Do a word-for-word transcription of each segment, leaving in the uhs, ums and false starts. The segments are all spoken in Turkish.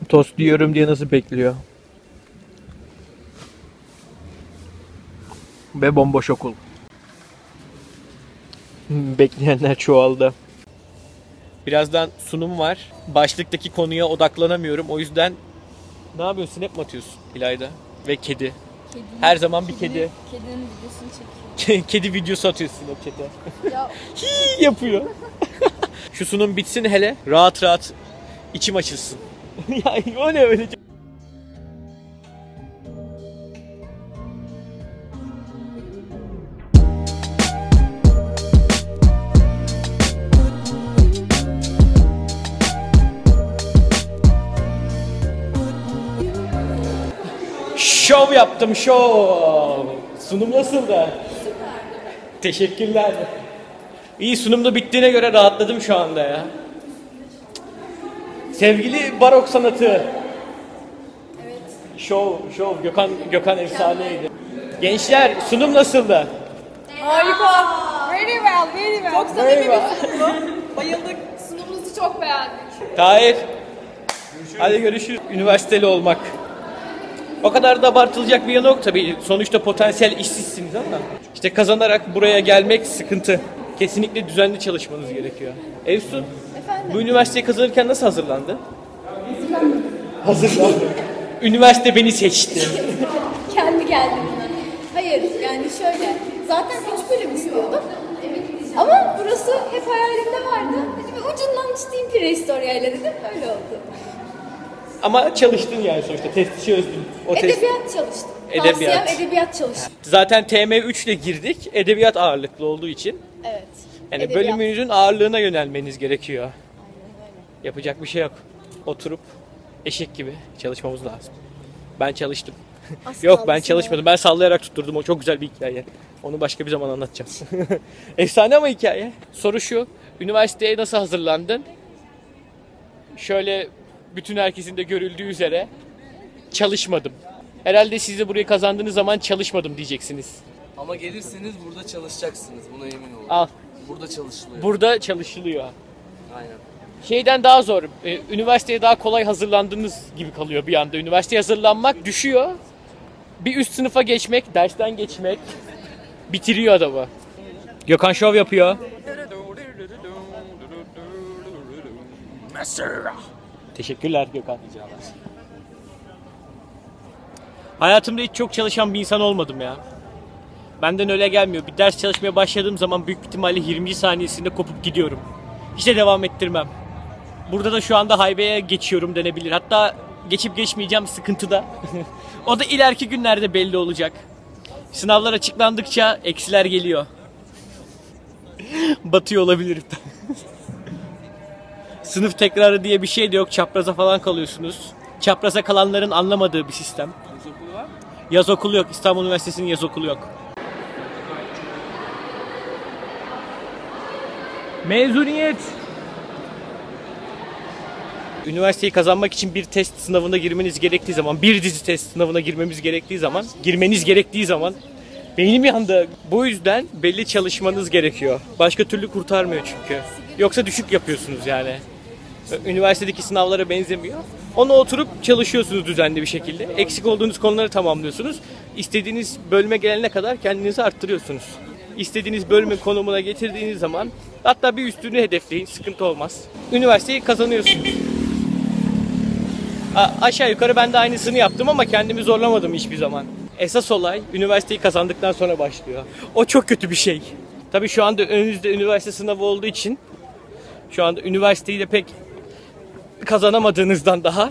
Tost yiyorum diye nasıl bekliyor? Ve bomboş okul. Bekleyenler çoğaldı. Birazdan sunum var. Başlıktaki konuya odaklanamıyorum. O yüzden ne yapıyorsun? Hep mi atıyorsun İlayda? Ve kedi. Kedi. Her zaman bir kedi. Kedinin videosunu çekiyor. Kedi videosu atıyorsun o çete. Ya. Hii yapıyor. Şu sunum bitsin hele. Rahat rahat içim açılsın. Ya o ne öyle? Şov yaptım, şov. Sunum nasıldı? Teşekkürler. İyi, sunum da bittiğine göre rahatladım şu anda ya. Sevgili barok sanatı. Evet. Şov, şov. Gökhan, Gökhan efsaneydi. Gençler, sunum nasıldı? Harika. Very well, very well. Çok Very samimi well. bir sunumdu. Bayıldık. Sunumunuzu çok beğendik. Tahir. Hadi görüşürüz. Üniversiteli olmak. O kadar da abartılacak bir yanı yok tabii. Sonuçta potansiyel işsizsiniz ama işte kazanarak buraya gelmek sıkıntı. Kesinlikle düzenli çalışmanız gerekiyor. Efsun, Efendim? bu üniversiteyi kazanırken nasıl hazırlandı? Hazırlandı. Üniversite beni seçti. Kendi geldi buna. Hayır, yani şöyle. Zaten üç bölüm istiyordum. Ama burası hep hayalimde vardı. Dedim, ucundan tutayım prehistoryayla dedim. Öyle oldu. Ama çalıştın yani sonuçta. Testi çözdün. O test... Edebiyat çalıştım. Edebiyat. Tavsiyem edebiyat çalıştım. Zaten T M üç ile girdik. Edebiyat ağırlıklı olduğu için. Evet. Yani Edebiyat. bölümünüzün ağırlığına yönelmeniz gerekiyor. Aynen öyle. Yapacak bir şey yok. Oturup eşek gibi çalışmamız lazım. Ben çalıştım. Az Yok kaldı ben sana. çalışmadım. Ben sallayarak tutturdum. O çok güzel bir hikaye. Onu başka bir zaman anlatacağım. Efsane ama hikaye. Soru şu. Üniversiteye nasıl hazırlandın? Şöyle bütün herkesin de görüldüğü üzere çalışmadım. Herhalde siz de burayı kazandığınız zaman çalışmadım diyeceksiniz. Ama gelirseniz burada çalışacaksınız. Buna emin olun. Al. Burada çalışılıyor. Burada çalışılıyor. Aynen. Şeyden daha zor. e, Üniversiteye daha kolay hazırlandığınız gibi kalıyor bir anda. Üniversiteye hazırlanmak düşüyor. Bir üst sınıfa geçmek, dersten geçmek bitiriyor adamı. Gökhan şov yapıyor. Teşekkürler Gökhan. Hayatımda hiç çok çalışan bir insan olmadım ya. Benden öyle gelmiyor. Bir ders çalışmaya başladığım zaman büyük ihtimalle yirminci saniyesinde kopup gidiyorum. Hiç de devam ettirmem. Burada da şu anda haybeye geçiyorum denebilir. Hatta geçip geçmeyeceğim sıkıntıda. O da ileriki günlerde belli olacak. Sınavlar açıklandıkça eksiler geliyor. Batıyor olabilirim. Sınıf tekrarı diye bir şey de yok. Çapraza falan kalıyorsunuz. Çapraza kalanların anlamadığı bir sistem. Yaz okulu var mı? Yaz okulu yok. İstanbul Üniversitesi'nin yaz okulu yok. Mezuniyet. Üniversiteyi kazanmak için bir test sınavına girmeniz gerektiği zaman, bir dizi test sınavına girmemiz gerektiği zaman, girmeniz gerektiği zaman beynim yandı. Bu yüzden belli çalışmanız gerekiyor. Başka türlü kurtarmıyor çünkü. Yoksa düşük yapıyorsunuz yani. Üniversitedeki sınavlara benzemiyor. Ona oturup çalışıyorsunuz düzenli bir şekilde. Eksik olduğunuz konuları tamamlıyorsunuz. İstediğiniz bölüme gelene kadar kendinizi arttırıyorsunuz. İstediğiniz bölümün konumuna getirdiğiniz zaman hatta bir üstünü hedefleyin, sıkıntı olmaz. Üniversiteyi kazanıyorsunuz. A- aşağı yukarı ben de aynısını yaptım ama kendimi zorlamadım hiçbir zaman. Esas olay üniversiteyi kazandıktan sonra başlıyor. O çok kötü bir şey. Tabii şu anda önünüzde üniversite sınavı olduğu için şu anda üniversiteyi de pek kazanamadığınızdan daha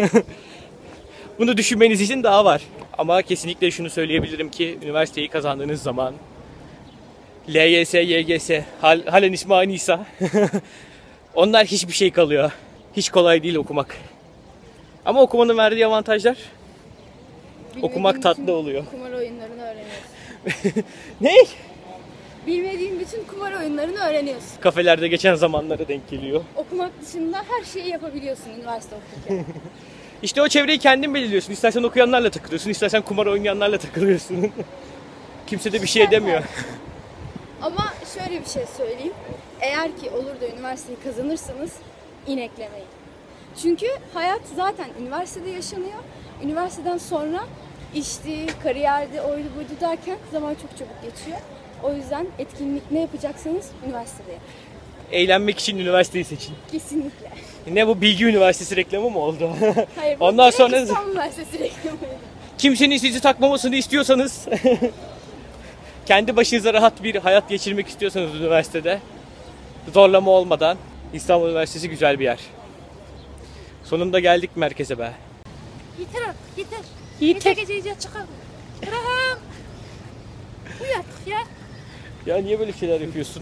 bunu düşünmeniz için daha var. Ama kesinlikle şunu söyleyebilirim ki üniversiteyi kazandığınız zaman L Y S, Y G S, hal, halen ismi aynıysa onlar hiçbir şey kalıyor. Hiç kolay değil okumak. Ama okumanın verdiği avantajlar Bilmediğim okumak tatlı bütün oluyor. Kumar oyunlarını öğreniyorsun. Ne? Bilmediğin bütün kumar oyunlarını öğreniyorsun. Kafelerde geçen zamanlara denk geliyor. Okumak dışında her şeyi yapabiliyorsun üniversite okurken. İşte o çevreyi kendin belirliyorsun. İstersen okuyanlarla takılıyorsun, istersen kumar oynayanlarla takılıyorsun. Kimse de bir şey demiyor. Ama şöyle bir şey söyleyeyim. Eğer ki olur da üniversiteyi kazanırsanız ineklemeyin. Çünkü hayat zaten üniversitede yaşanıyor. Üniversiteden sonra işti, kariyerdi, oydu buydu derken zaman çok çabuk geçiyor. O yüzden etkinlik ne yapacaksanız üniversitede yapın. Eğlenmek için üniversiteyi seçin. Kesinlikle. Ne bu Bilgi Üniversitesi reklamı mı oldu? Hayır, bu Ondan direkt sonra İstanbul Üniversitesi reklamıydı. kimsenin sizi takmamasını istiyorsanız, kendi başınıza rahat bir hayat geçirmek istiyorsanız üniversitede, zorlama olmadan, İstanbul Üniversitesi güzel bir yer. Sonunda geldik merkeze be. Yeter artık, yeter. Yeter. Yeter gece iyice çıkalım. Bırakın. Uyandık ya. Ya niye böyle şeyler yapıyorsun?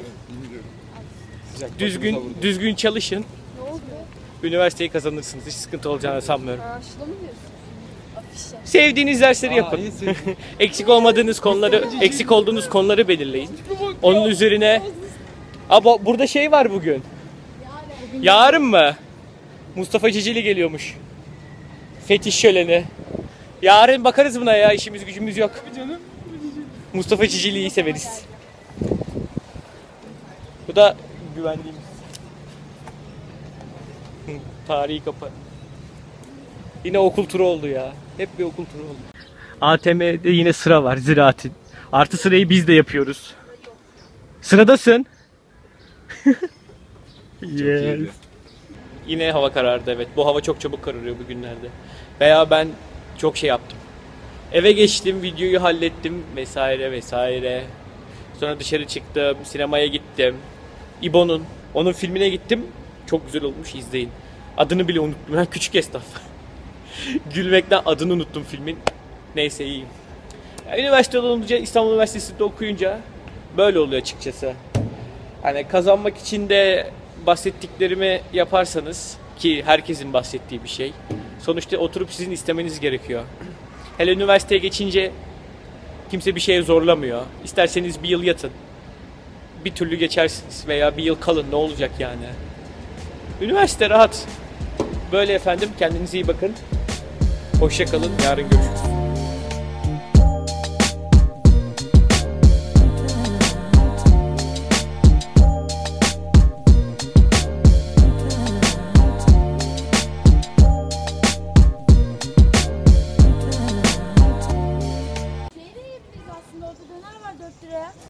düzgün düzgün çalışın. Ne oldu? Üniversiteyi kazanırsınız. Hiç sıkıntı olacağını sanmıyorum. Ha, şunu mu diyorsun? Afişler. Sevdiğiniz dersleri yapın. Eksik olmadığınız konuları, eksik olduğunuz konuları belirleyin. Onun üzerine... Aa, burada şey var bugün. Yarın mı? Mustafa Cicili geliyormuş. Fetiş şöleni. Yarın bakarız buna ya. İşimiz gücümüz yok. Mustafa Cicili'yi severiz. Bu da güvenliğimiz. Tarihi kapı. Yine okul turu oldu ya. Hep bir okul turu oldu. A T M'de yine sıra var ziraatin. Artı sırayı biz de yapıyoruz. Sıradasın. Yes. Yine hava karardı, evet. Bu hava çok çabuk kararıyor bugünlerde. Veya ben çok şey yaptım. Eve geçtim, videoyu hallettim vesaire vesaire. Sonra dışarı çıktım, sinemaya gittim. İbo'nun, onun filmine gittim. Çok güzel olmuş, izleyin. Adını bile unuttum. Ben Küçük Esnaf. Gülmekten adını unuttum filmin. Neyse, iyiyim. Yani üniversite olunca, İstanbul Üniversitesi'nde okuyunca böyle oluyor açıkçası. Hani kazanmak için de bahsettiklerimi yaparsanız, ki herkesin bahsettiği bir şey, sonuçta oturup sizin istemeniz gerekiyor. Hele üniversiteye geçince kimse bir şeye zorlamıyor. İsterseniz bir yıl yatın, bir türlü geçersiniz, veya bir yıl kalın, ne olacak yani. Üniversite rahat. Böyle efendim, kendinize iyi bakın. Hoşça kalın, yarın görüşürüz.